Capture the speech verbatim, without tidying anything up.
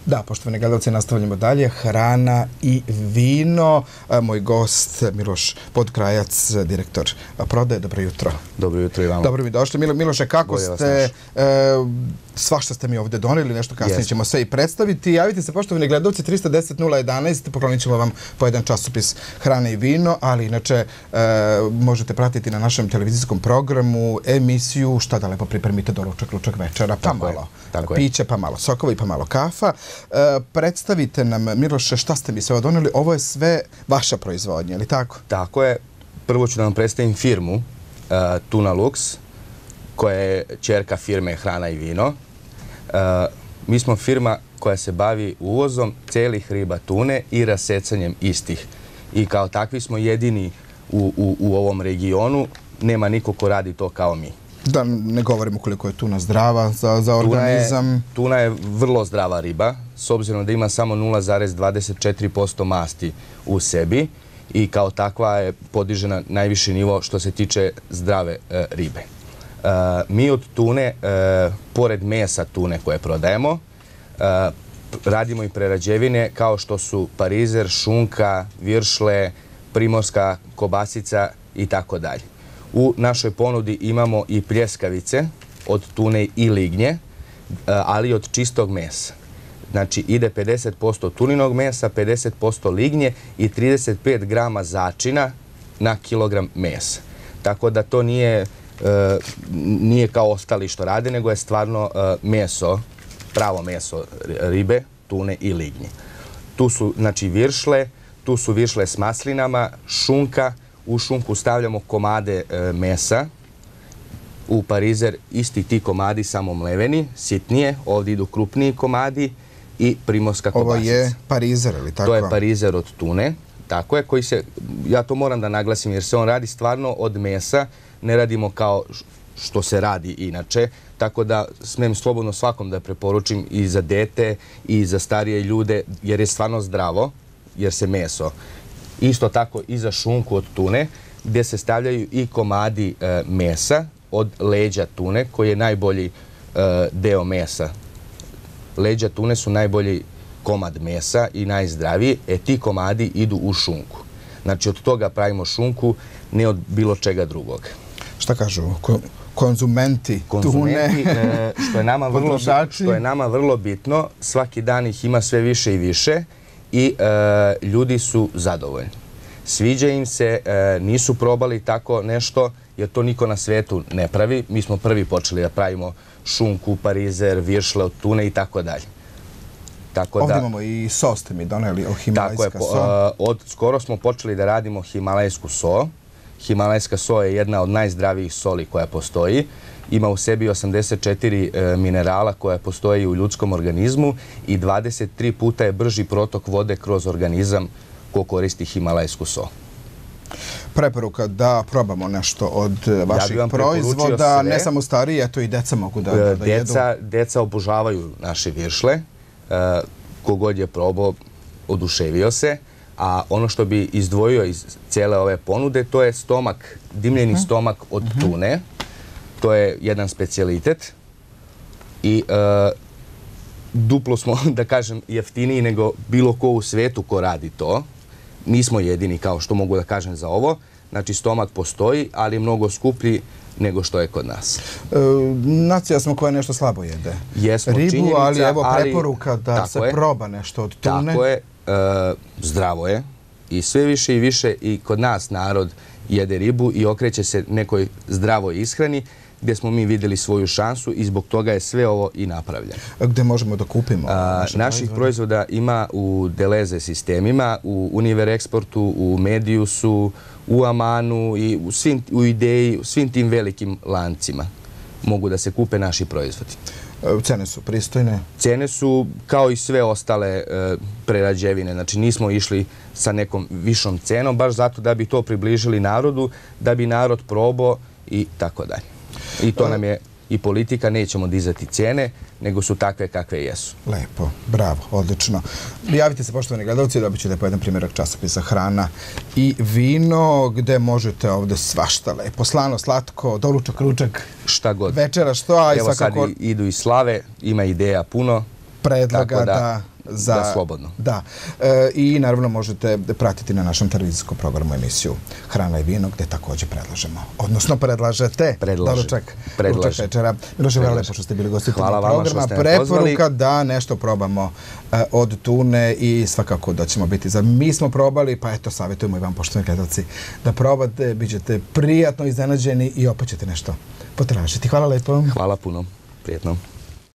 Da, poštovani gledalci, nastavljamo dalje. Hrana i vino. Moj gost, Miloš Podkrajac, direktor prodaje. Dobro jutro. Dobro jutro i vama. Dobro mi došli. Miloše, kako ste? Svašta ste mi ovdje doneli, nešto kasnije ćemo sve i predstaviti. Javite se, poštovani gledalci, trista deset nula jedanaest, poklonit ćemo vam po jedan časopis Hrana i vino, ali inače možete pratiti na našem televizijskom programu emisiju Šta da lepo pripremite doručak, ručak, večera, pa malo piće, pa malo sokova i pa malo kafa. Predstavite nam, Miloše, šta ste mi sve doneli? Ovo je sve vaša proizvodnja, ili tako? Tako je. Prvo ću da vam predstavim firmu Tuna Lux, koja je ćerka firme Hrana i vino. Mi smo firma koja se bavi uvozom celih riba tune i rasecanjem istih. I kao takvi smo jedini u, u, u ovom regionu. Nema niko ko radi to kao mi. Da ne govorimo koliko je tuna zdrava za, za organizam. Tuna je, tuna je vrlo zdrava riba, s obzirom da ima samo nula zarez dvadeset četiri posto masti u sebi i kao takva je podiže na najviši nivo što se tiče zdrave e, ribe. E, mi od tune, e, pored mesa tune koje prodajemo, e, radimo i prerađevine kao što su parizer, šunka, viršle, primorska kobasica i tako dalje. U našoj ponudi imamo i pljeskavice od tune i lignje, ali od čistog mesa. Znači ide pedeset posto tuninog mesa, pedeset posto lignje i trideset pet grama začina na kilogram mesa. Tako da to nije, nije kao ostali što rade, nego je stvarno meso, pravo meso ribe, tune i lignje. Tu su znači viršle, tu su viršle s maslinama, šunka. U šunku stavljamo komade e, mesa, u parizer isti ti komadi samo mleveni, sitnije, ovdje idu krupniji komadi i primorska kobasica. Ovo je parizer, ili tako? To je parizer od tune, tako je, koji se, ja to moram da naglasim jer se on radi stvarno od mesa, ne radimo kao što se radi inače, tako da smem slobodno svakom da preporučim i za dete i za starije ljude jer je stvarno zdravo, jer se meso. Isto tako i za šunku od tune, gdje se stavljaju i komadi e, mesa od leđa tune, koji je najbolji e, deo mesa. Leđa tune su najbolji komad mesa i najzdraviji, e ti komadi idu u šunku. Znači od toga pravimo šunku, ne od bilo čega drugog. Šta kažu ko, konzumenti, konzumenti tune? E, što, je nama vrlo, što je nama vrlo bitno, svaki dan ih ima sve više i više. I e, ljudi su zadovoljni. Sviđa im se, e, nisu probali tako nešto, jer to niko na svetu ne pravi. Mi smo prvi počeli da pravimo šunku, parizer, viršle od tune i tako dalje. Tako Ovdje da, imamo i sos, ste mi doneli, o himalajska tako je, so. E, od, skoro smo počeli da radimo himalajsku so. Himalajska so je jedna od najzdravijih soli koja postoji. Ima u sebi osamdeset četiri e, minerala koja postoji u ljudskom organizmu i dvadeset tri puta je brži protok vode kroz organizam ko koristi himalajsku so. Preporuka da probamo nešto od vaših ja proizvoda, ne samo stariji, eto i deca mogu da, da, da deca, jedu. Deca obožavaju naše viršle, e, kogod je probao oduševio se, a ono što bi izdvojio iz cijele ove ponude to je stomak, dimljeni uh-huh. stomak od uh-huh. tune. To je jedan specijalitet i e, duplo smo, da kažem, jeftiniji nego bilo ko u svetu ko radi to. Nismo jedini, kao što mogu da kažem za ovo. Znači, stomak postoji, ali je mnogo skuplji nego što je kod nas. E, nacija smo koja nešto slabo jede. Jesmo, ribu, činjenica, ali evo ali, preporuka da se je, proba nešto od tune. Tako je, e, zdravo je i sve više i više i kod nas narod jede ribu i okreće se nekoj zdravoj ishrani, gdje smo mi vidjeli svoju šansu i zbog toga je sve ovo i napravljeno. Gdje možemo da kupimo? A, naših proizvoda ima u Deleze sistemima, u Univer Eksportu, u Mediusu, u Amanu i u, svim, u Ideji, u svim tim velikim lancima mogu da se kupe naši proizvodi. Cene su pristojne? Cene su kao i sve ostale e, prerađevine. Znači nismo išli sa nekom višom cenom, baš zato da bi to približili narodu, da bi narod probao i tako dalje. I to nam je i politika, nećemo dizati cijene, nego su takve kakve jesu. Lepo, bravo, odlično. Javite se, poštovani gledalci, dobit ćete po jedan primjerak časopisa Hrana i vino, gde možete ovdje svašta lepo. Slano, slatko, doručak, ručak, šta god. Večera, što, a i Evo svakako... sad idu i slave, ima ideja puno. Predlaga, da, da... Da, slobodno. Da. I naravno možete pratiti na našem televizijskom programu emisiju Hrana i vino, gde također predlažemo. Odnosno predlažete doručak večera. Miloše, hvala lepo što ste bili gosti programa. Preporuka da nešto probamo od tune i svakako da ćemo biti za... Mi smo probali, pa eto, savjetujemo i vam, poštovani gledalci, da probate, bit ćete prijatno iznenađeni i opet ćete nešto potražiti. Hvala lepo. Hvala puno. Prijetno.